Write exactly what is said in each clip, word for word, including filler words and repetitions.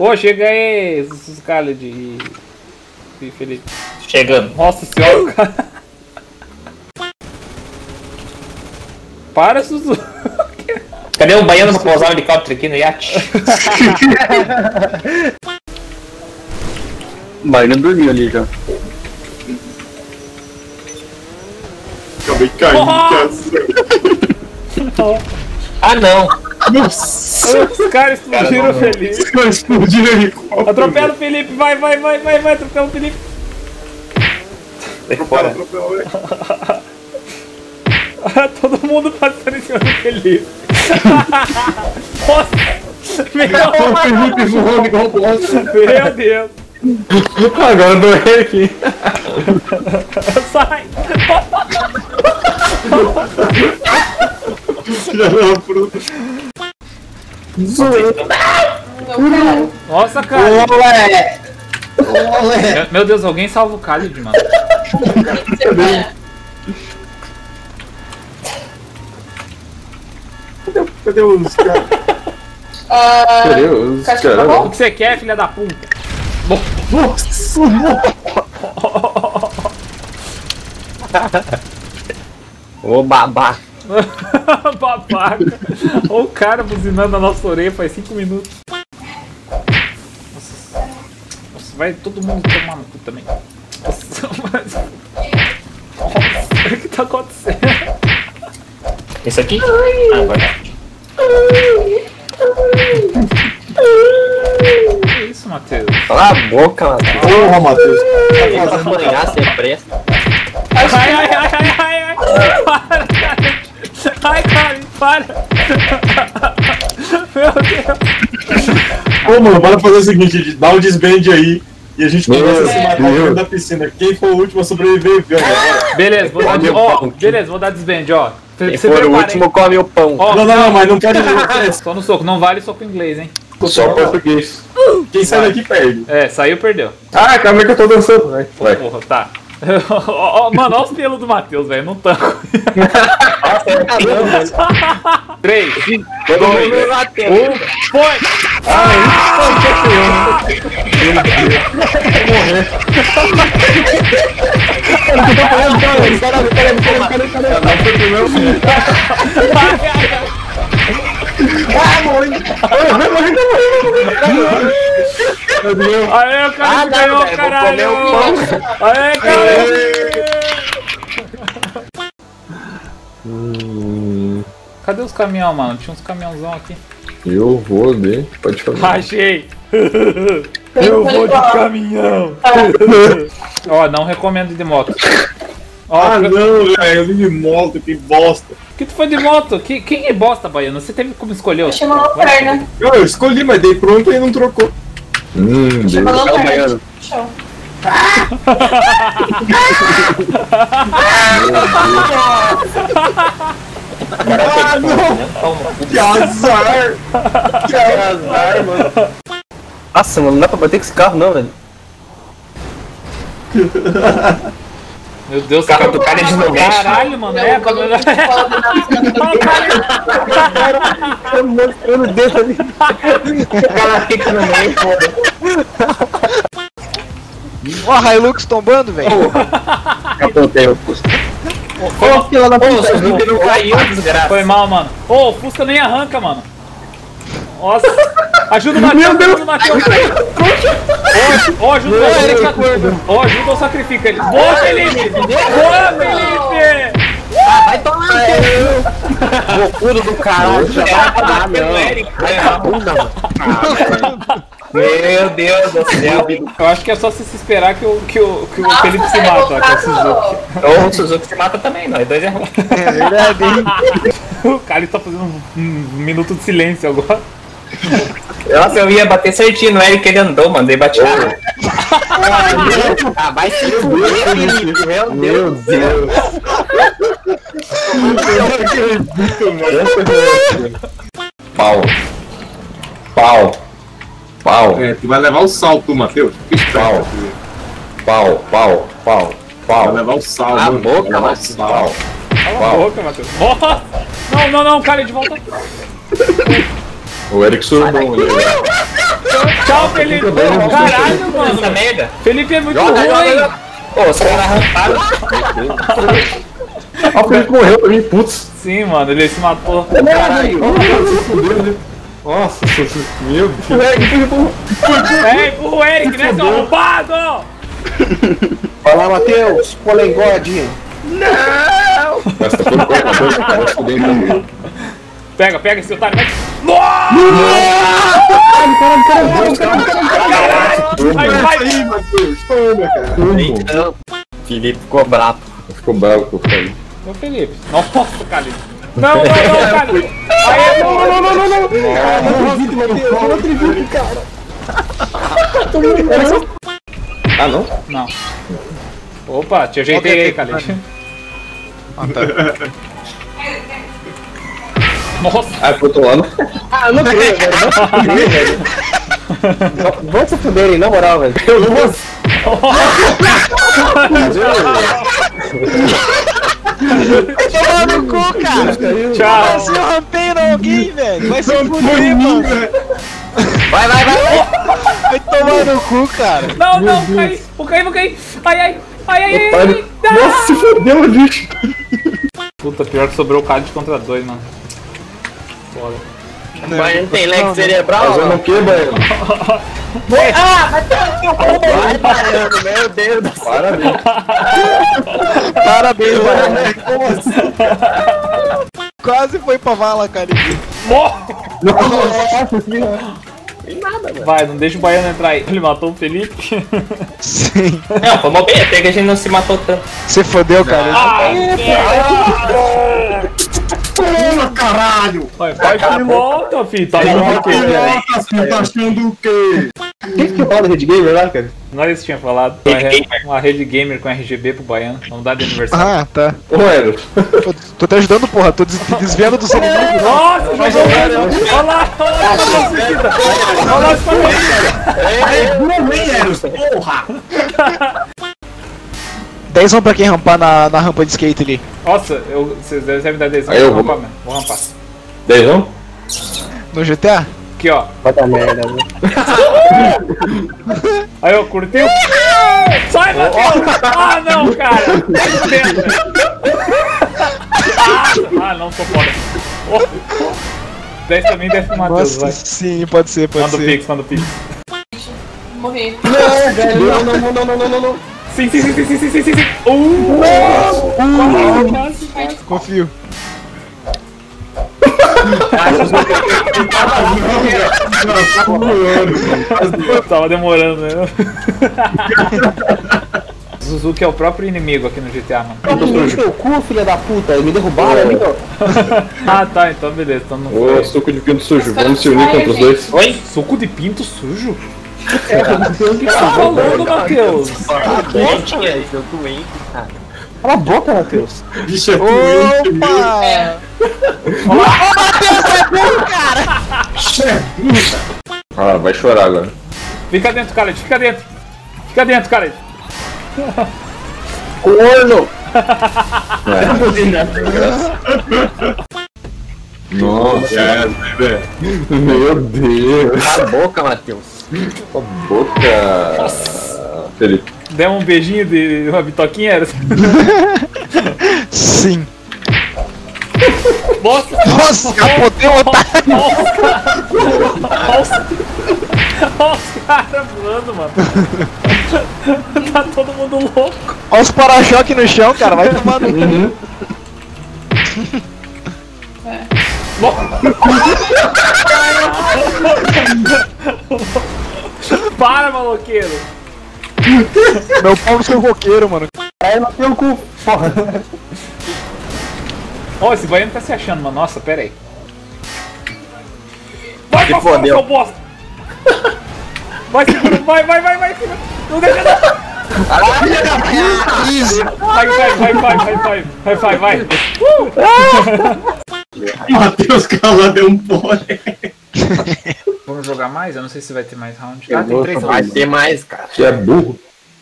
Ô, chega aí, Scarlett e... e Felipe. Chegando. Nossa senhora, cara. Para, Suzu. Cadê o baiano pra pousar um helicóptero aqui no iate? O baiano dormiu ali já. Acabei caindo. Ah, não. Nossa. Os caras explodiram o Felipe. Os caras explodiram o helicóptero. Atropela o Felipe, vai, vai, vai, vai, vai, atropela o Felipe. Sai fora. Todo mundo passando em cima do Felipe. Nossa! Meu, O Felipe voando igual bosta. meu Deus! Agora dou ele aqui. Sai! Filha da fruta. Nossa, cara! Olé! Olé! Meu, meu Deus, alguém salva o Khalid, mano. Cadê, cadê os caras? Ah, Cadê os caras caras? O que você quer, filha da puta? Nossa! Ô babá! Babaca! Olha o cara buzinando na nossa orelha faz cinco minutos. Nossa, nossa, vai todo mundo tomar no cu também. Nossa, mas... Nossa, o que tá acontecendo? Esse aqui? Ah, agora. Que isso, Matheus? Cala a boca, mano! Porra, Matheus! Ele pra apanhar, você presta. Ai, ai, ai, ai, ai, ai! Para, cara! Ai, cara, para! Meu Deus! Ô, mano, bora fazer o seguinte, dá um desband aí e a gente começa a se matar Meu. dentro da piscina. Quem for o último a sobreviver, ganha. Bora. Beleza, vou dar, ó, beleza, vou dar desband, ó. Quem Você for o prepara, último, hein? come o pão. Ó, Não, não, não, mas não quero dizer. só no soco, não vale soco inglês, hein? Só português. Quem sai daqui perde. É, saiu, perdeu. Ah, calma aí que eu tô dançando. Vai, vai. Porra, tá. Ó, ó, mano, olha os pelos do Matheus, velho, não tanco. três, Todo mundo bateu. um, foi! Aê, o cara Ah, não, ganhou, velho, vou caralho! comer o pão. Aê, caralho! Hum, Cadê os caminhão, mano? Tinha uns caminhãozão aqui. eu vou ver, pode falar. Achei! Eu vou de caminhão! Ó, não recomendo de moto. Ó, Ah, que- não, velho, eu vim de moto, que bosta. que tu foi de moto? Que, quem é bosta, Baiano? Você teve como escolher? o- chama lanterna. Eu, eu escolhi, mas dei pronto e não trocou. Hum, Chama Deus. lanterna. baiano. Show. Ah, não! Que azar! Que azar, mano. Nossa, mano, não dá pra bater com esse carro, não, velho. Meu Deus, O carro do cara é de não mexe. caralho, mano. É, Não, bagulho- Tá mostrando o dedo ali. O cara fica no meio, pô. Ó, a Hilux tombando, velho. Capotei o Fusca. Ô, filha da puta, vocês viram que não caiu, desgraça. Foi mal, mano. Ô, o Fusca nem arranca, mano. Nossa. Ajuda o Matheus, ajuda o Matheus. Ó, ó, ajuda o Matheus. Ó, ajuda ou sacrifica ele. Boa, Felipe. Boa, Felipe. Vai tomar no loucura do caralho. Era pra bater no Eric, né? Bunda, mano. Meu Deus do céu. Eu acho que é só você se esperar que o, que o, que o Felipe se mata, ó, que é o Suzuki. Ou o Suzuki se mata também, nós dois é ruim. É verdade, hein? O cara tá fazendo um, um minuto de silêncio agora. Nossa, eu ia bater certinho no Eric, ele andou, mano, daí bati na... Ah, vai se fuder, meu Deus. Deus. Pau. Pau. Pau. É, tu vai levar o salto, Matheus. Pau. Pau, pau, pau, Vai pau. levar o salto. A mano. boca, Vai levar o mas salto. Pau. Cala a Pau. boca, Matheus. Nossa! Não, não, não, cara, de volta. O Eric surubou ali. Tchau, Felipe. Ô, caralho, mano. Essa merda. Felipe é muito Joga, ruim. joga, joga. Ô, os caras arrancaram. Ó, o Felipe morreu pra mim, putz. Sim, mano, ele se matou. Caralho, se fudeu, né? Nossa, meu Deus. É, empurra o Eric, né, seu arrombado? Vai lá, Matheus. Polengode. Mas tá todo corpo, Pega, pega esse otário, vai. Nossa! Caralho, caralho, caralho, caralho. Vai, vai. aí, Matheus. Toma, cara. Então, Felipe ficou bravo. Ficou bravo com o Felipe. Ô, Felipe. Nossa, Calil. Não, não, não, Calil. Aí, não, não, não, não, não. Não acredito, Matheus. Não acredito, cara. Ah, não? Não. Opa, te ajeitei aí, Calil. Ah, tá. Nossa. Ah, pro outro lado. Ah, não creio, velho. Não creio, velho. Vão se fuderem, na moral, velho. Eu não vou. Tomar no cu, cara! Tchau. Vai ser um rampeiro alguém, velho! Vai se fuder, mano! Vai, vai, vai. Vai tomar no cu, cara! Não, não, cai. Vou cair, vou cair. Ai, ai. Ai, ai, ai, ai. Nossa, se fudeu, bicho. Puta, pior que sobrou o Khalid contra dois, mano. Foda. Mas não tem lag cerebral? Fazendo não? o que, velho? Vai, Baiano, meu Deus do céu. Parabéns. Parabéns, mano! Quase foi pra vala, cara! Vai, não deixa o Baiano entrar aí. Ele matou o Felipe. Sim! Não, vamos bem, até que a gente não se matou tanto. Você fodeu, cara! Toma, caralho. Vai, faz de volta, filho. Tá ligado o quê? Nossa, você tá achando o quê? O que que eu falo da Rede Gamer lá, cara? Nós tinha falado. Uma rede, uma rede gamer com R G B pro Baiano. Vamos dar de aniversário. Ah, tá. Ô, Eros. Tô, tô te ajudando, porra. Tô des desviando do seu inimigo. Nossa, jogou o Olha lá, olha lá, olha lá, olha lá, Vem, Eros. Porra. dez vão pra quem rampar na, na rampa de skate ali. Nossa, eu, vocês devem dar dez. Aí eu vou vou. rampar mesmo. Vou rampar. Dezão? No G T A? Aqui, ó. Vai dar merda, velho. Aí, ó, curtiu? Sai, Matheus! Ah, não, cara! Ah, ah, não, tô fora. Oh. dez também desce pro Matheus, Nossa, vai. sim, pode ser, pode Manda o ser. Pix, manda o Pix. Morri. Não, velho. Não, não, não, não, não, não, não. Sim, sim, sim, sim, sim, sim, sim, sim, sim. Uh, quase, quase, quase. Confio. Tava demorando, né? Suzuki é o próprio inimigo aqui no G T A, mano. No teu cu, filha da puta. Me derrubaram, amigo. Ah, tá, então beleza, então não Ô, foi. suco de pinto sujo. Vamos se unir contra os dois. Oi? Suco de pinto sujo? O que você tá falando, Matheus? Doente, velho. Eu doente, cara. Cala a boca, Matheus. Bicho é doente. Opa! É. Ah, vai chorar agora. Fica dentro, Khaled, fica dentro. Fica dentro, Khaled. Corno. Nossa, é, velho. Meu Deus. Cala a boca, Matheus. Cala a boca. Felipe. Deu um beijinho de uma bitoquinha, era assim. Sim. Nossa! Nossa, capotei o otário! Olha os caras voando, mano. Tá todo mundo louco. Olha os para-choque no chão, cara. Vai tomar no cu. Para, maloqueiro. Meu pau no seu roqueiro, mano. Aí no teu cu. Porra. Ó, esse baiano tá se achando, mano. Nossa, pera aí. Vai Se pra fora, fodeu. seu bosta! Vai, segura, vai, vai, vai, vai, segura. Não deixa não. Vai, vai, vai, vai, vai, vai, vai, vai, vai. Matheus Calado é um pole. Vamos jogar mais? Eu não sei se vai ter mais round. Ah, tem três Vai rounds. ter mais, cara. Você é burro.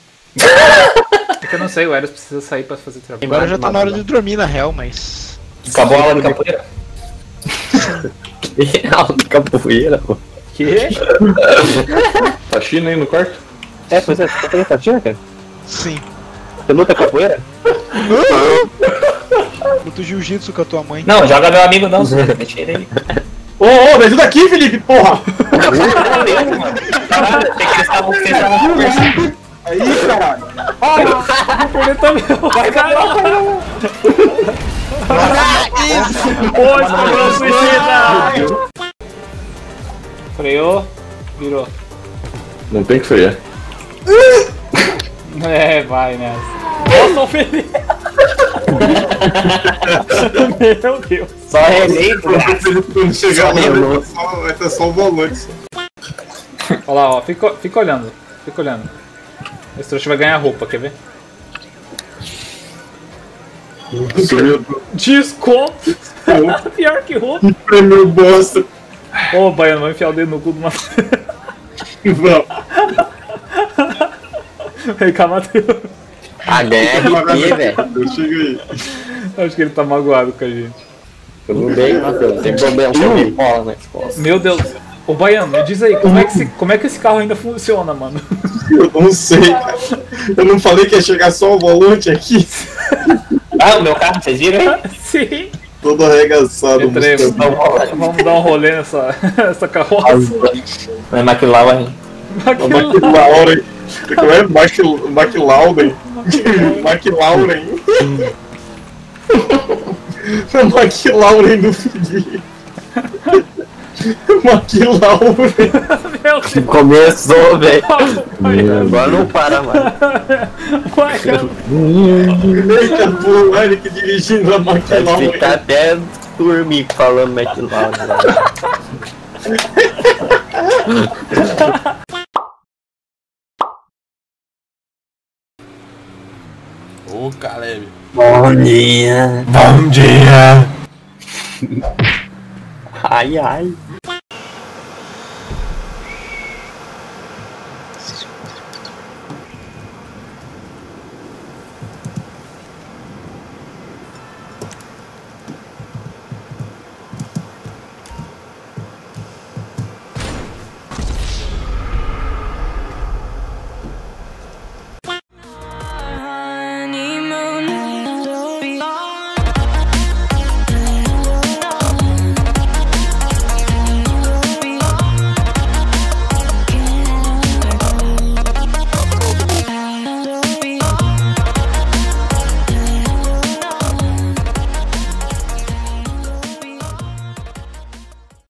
É que eu não sei, o Eros precisa sair pra fazer trabalho. Agora já tá na hora de dormir, na real, mas... Acabou a aula de capoeira? Que aula de capoeira, pô? Que? Faxina aí no quarto? É, pois é, você tá fazendo faxina, cara? Sim. Você luta capoeira? Luto jiu-jitsu com a tua mãe. Não, joga meu amigo não, você deixa ele aí. Ô, ô, me ajuda aqui, Felipe, porra! Caralho, tem que vocês estavam vocês estavam conversando. Aí, caralho! Vou perder também. Vai, caralho. Pô, escolheu suicida. Freou, virou. Não tem que frear. É, vai nessa. Nossa, o Felipe. Meu Deus. Só relei, Quando chegar lá, vai ter só- vai ter só o volante. Olha lá, ó. Fica, fica olhando. Fica olhando. Esse trouxa vai ganhar roupa, quer ver? Desconto. Pior que roupa. Prêmio bosta. Ô, Baiano, vai enfiar o dedo no cu de uma... Não. Vem cá, Matheus. Ah, ganha aqui, velho. Eu chego aí. Acho que ele tá magoado com a gente. Tudo bem, Matheus. Tem problema com bola na escola. Meu Deus. Ô, Baiano, me diz aí, como é, que esse, como é que esse carro ainda funciona, mano? Eu não sei, cara. Eu não falei que ia chegar só o volante aqui. Ah, o meu carro, vocês viram aí? Sim. Todo arregaçado. Entremos. Mustang. Vamos dar um rolê nessa essa carroça. Mas McLaren. McLaren. Como é? Mc- McLaren. McLaren. McLaren do Felipe. McLaren. Meu Deus. Começou, velho. Baiano. Agora não para mais. Baiano. Eita, pô, o Eric dirigindo a Vai McLaren. ficar até dormir falando McLaren. Ô, Caleb. Bom dia. Bom dia. Ai, ai.